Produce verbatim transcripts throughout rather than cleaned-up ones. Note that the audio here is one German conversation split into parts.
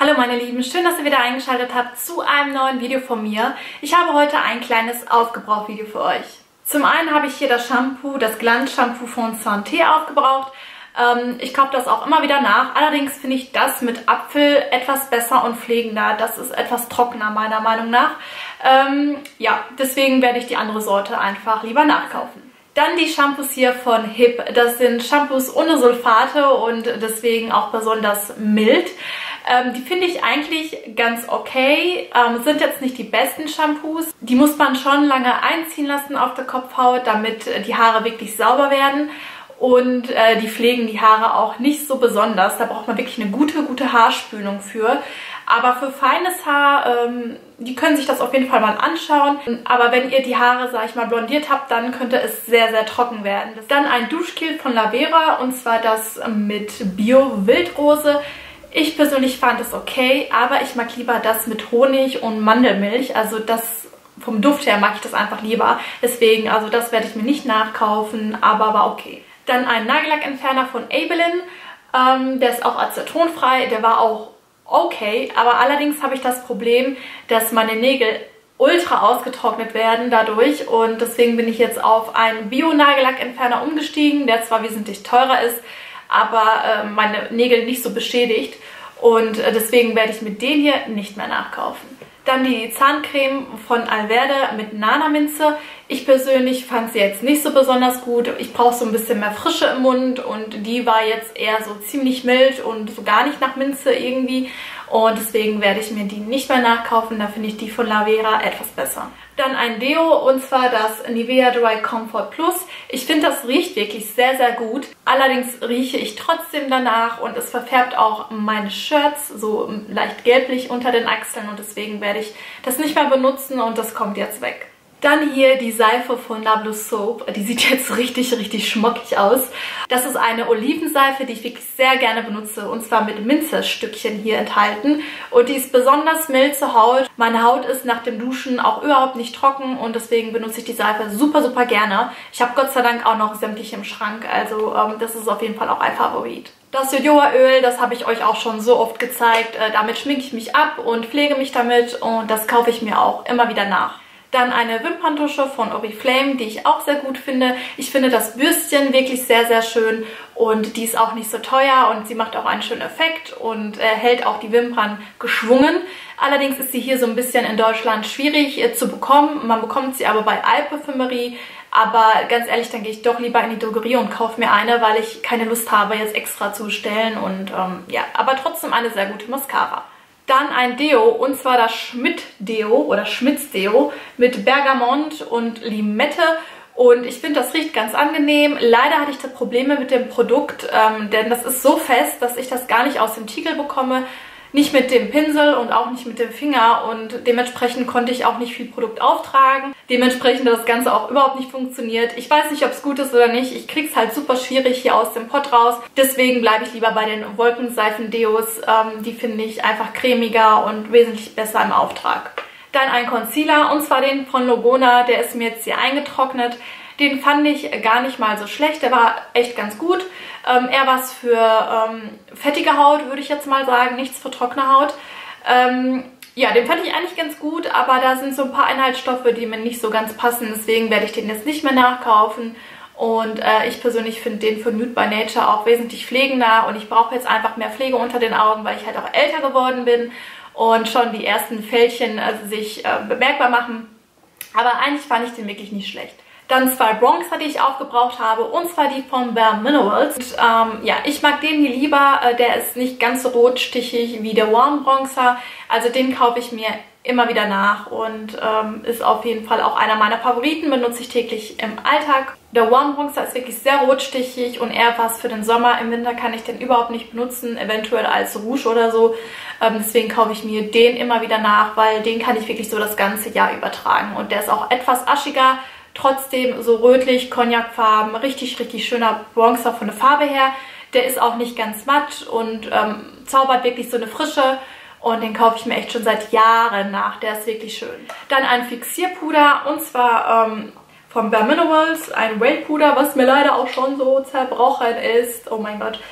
Hallo meine Lieben, schön, dass ihr wieder eingeschaltet habt zu einem neuen Video von mir. Ich habe heute ein kleines Aufgebraucht-Video für euch. Zum einen habe ich hier das Shampoo, das Glanz-Shampoo von Santé aufgebraucht. Ähm, ich kaufe das auch immer wieder nach. Allerdings finde ich das mit Apfel etwas besser und pflegender. Das ist etwas trockener meiner Meinung nach. Ähm, ja, deswegen werde ich die andere Sorte einfach lieber nachkaufen. Dann die Shampoos hier von Hip. Das sind Shampoos ohne Sulfate und deswegen auch besonders mild. Ähm, die finde ich eigentlich ganz okay. Ähm, sind jetzt nicht die besten Shampoos. Die muss man schon lange einziehen lassen auf der Kopfhaut, damit die Haare wirklich sauber werden. Und äh, die pflegen die Haare auch nicht so besonders. Da braucht man wirklich eine gute, gute Haarspülung für. Aber für feines Haar, ähm, die können sich das auf jeden Fall mal anschauen. Aber wenn ihr die Haare, sag ich mal, blondiert habt, dann könnte es sehr, sehr trocken werden. Dann ein Duschgel von Lavera und zwar das mit Bio-Wildrose. Ich persönlich fand es okay, aber ich mag lieber das mit Honig und Mandelmilch. Also das vom Duft her mag ich das einfach lieber. Deswegen, also das werde ich mir nicht nachkaufen, aber war okay. Dann ein Nagellackentferner von Maybelline. Ähm, der ist auch acetonfrei, der war auch okay, aber allerdings habe ich das Problem, dass meine Nägel ultra ausgetrocknet werden dadurch und deswegen bin ich jetzt auf einen Bio-Nagellackentferner umgestiegen, der zwar wesentlich teurer ist, aber äh, meine Nägel nicht so beschädigt und äh, deswegen werde ich mit dem hier nicht mehr nachkaufen. Dann die Zahncreme von Alverde mit Nana-Minze. Ich persönlich fand sie jetzt nicht so besonders gut. Ich brauche so ein bisschen mehr Frische im Mund und die war jetzt eher so ziemlich mild und so gar nicht nach Minze irgendwie. Und deswegen werde ich mir die nicht mehr nachkaufen. Da finde ich die von Lavera etwas besser. Dann ein Deo und zwar das Nivea Dry Comfort Plus. Ich finde, das riecht wirklich sehr, sehr gut. Allerdings rieche ich trotzdem danach und es verfärbt auch meine Shirts so leicht gelblich unter den Achseln und deswegen werde ich das nicht mehr benutzen und das kommt jetzt weg. Dann hier die Seife von Nablo Soap. Die sieht jetzt richtig, richtig schmockig aus. Das ist eine Olivenseife, die ich wirklich sehr gerne benutze. Und zwar mit Minzestückchen hier enthalten. Und die ist besonders mild zur Haut. Meine Haut ist nach dem Duschen auch überhaupt nicht trocken. Und deswegen benutze ich die Seife super, super gerne. Ich habe Gott sei Dank auch noch sämtliche im Schrank. Also ähm, das ist auf jeden Fall auch ein Favorit. Das Jojobaöl, das habe ich euch auch schon so oft gezeigt. Äh, damit schminke ich mich ab und pflege mich damit. Und das kaufe ich mir auch immer wieder nach. Dann eine Wimperntusche von Oriflame, die ich auch sehr gut finde. Ich finde das Bürstchen wirklich sehr, sehr schön und die ist auch nicht so teuer und sie macht auch einen schönen Effekt und äh, hält auch die Wimpern geschwungen. Allerdings ist sie hier so ein bisschen in Deutschland schwierig äh, zu bekommen. Man bekommt sie aber bei Alparfümerie. Aber ganz ehrlich, dann gehe ich doch lieber in die Drogerie und kaufe mir eine, weil ich keine Lust habe, jetzt extra zu bestellen. Und ähm, ja, aber trotzdem eine sehr gute Mascara. Dann ein Deo, und zwar das Schmidt-Deo oder Schmitz-Deo mit Bergamont und Limette. Und ich finde, das riecht ganz angenehm. Leider hatte ich da Probleme mit dem Produkt, ähm, denn das ist so fest, dass ich das gar nicht aus dem Tiegel bekomme. Nicht mit dem Pinsel und auch nicht mit dem Finger und dementsprechend konnte ich auch nicht viel Produkt auftragen. Dementsprechend hat das Ganze auch überhaupt nicht funktioniert. Ich weiß nicht, ob es gut ist oder nicht. Ich kriege es halt super schwierig hier aus dem Pott raus. Deswegen bleibe ich lieber bei den Wolkenseifen-Deos. Ähm, die finde ich einfach cremiger und wesentlich besser im Auftrag. Dann ein Concealer und zwar den von Logona. Der ist mir jetzt hier eingetrocknet. Den fand ich gar nicht mal so schlecht. Der war echt ganz gut. Ähm, eher was für ähm, fettige Haut, würde ich jetzt mal sagen. Nichts für trockene Haut. Ähm, ja, den fand ich eigentlich ganz gut, aber da sind so ein paar Inhaltsstoffe, die mir nicht so ganz passen. Deswegen werde ich den jetzt nicht mehr nachkaufen. Und äh, ich persönlich finde den von Nude by Nature auch wesentlich pflegender. Und ich brauche jetzt einfach mehr Pflege unter den Augen, weil ich halt auch älter geworden bin. Und schon die ersten Fältchen also sich äh, bemerkbar machen. Aber eigentlich fand ich den wirklich nicht schlecht. Dann zwei Bronzer, die ich aufgebraucht habe, und zwar die von Bare Minerals. Und, ähm, ja, ich mag den hier lieber. Äh, der ist nicht ganz so rotstichig wie der Warm Bronzer. Also den kaufe ich mir immer wieder nach und ähm, ist auf jeden Fall auch einer meiner Favoriten. Benutze ich täglich im Alltag. Der Warm Bronzer ist wirklich sehr rotstichig und eher was für den Sommer. Im Winter kann ich den überhaupt nicht benutzen, eventuell als Rouge oder so. Ähm, deswegen kaufe ich mir den immer wieder nach, weil den kann ich wirklich so das ganze Jahr übertragen. Und der ist auch etwas aschiger. Trotzdem so rötlich, Cognacfarben, richtig, richtig schöner Bronzer von der Farbe her. Der ist auch nicht ganz matt und ähm, zaubert wirklich so eine Frische. Und den kaufe ich mir echt schon seit Jahren nach. Der ist wirklich schön. Dann ein Fixierpuder und zwar ähm, von Bare Minerals. Ein Weight Puder, was mir leider auch schon so zerbrochen ist. Oh mein Gott.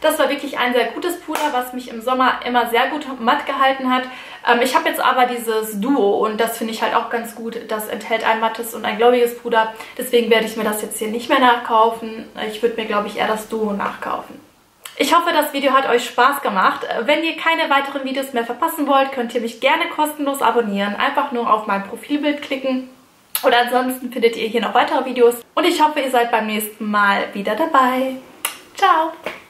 Das war wirklich ein sehr gutes Puder, was mich im Sommer immer sehr gut matt gehalten hat. Ähm, ich habe jetzt aber dieses Duo und das finde ich halt auch ganz gut. Das enthält ein mattes und ein glowiges Puder. Deswegen werde ich mir das jetzt hier nicht mehr nachkaufen. Ich würde mir, glaube ich, eher das Duo nachkaufen. Ich hoffe, das Video hat euch Spaß gemacht. Wenn ihr keine weiteren Videos mehr verpassen wollt, könnt ihr mich gerne kostenlos abonnieren. Einfach nur auf mein Profilbild klicken. Oder ansonsten findet ihr hier noch weitere Videos. Und ich hoffe, ihr seid beim nächsten Mal wieder dabei. Ciao!